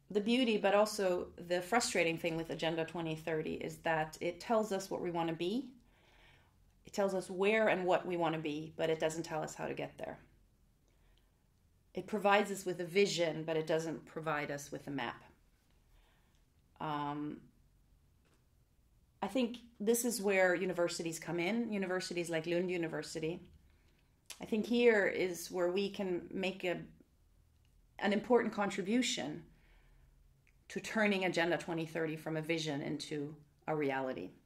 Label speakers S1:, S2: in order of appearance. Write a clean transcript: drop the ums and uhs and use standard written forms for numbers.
S1: the beauty, but also the frustrating thing with Agenda 2030 is that it tells us what we want to be. It tells us where and what we want to be, but it doesn't tell us how to get there. It provides us with a vision, but it doesn't provide us with a map. I think this is where universities come in, universities like Lund University. I think here is where we can make an important contribution to turning Agenda 2030 from a vision into a reality.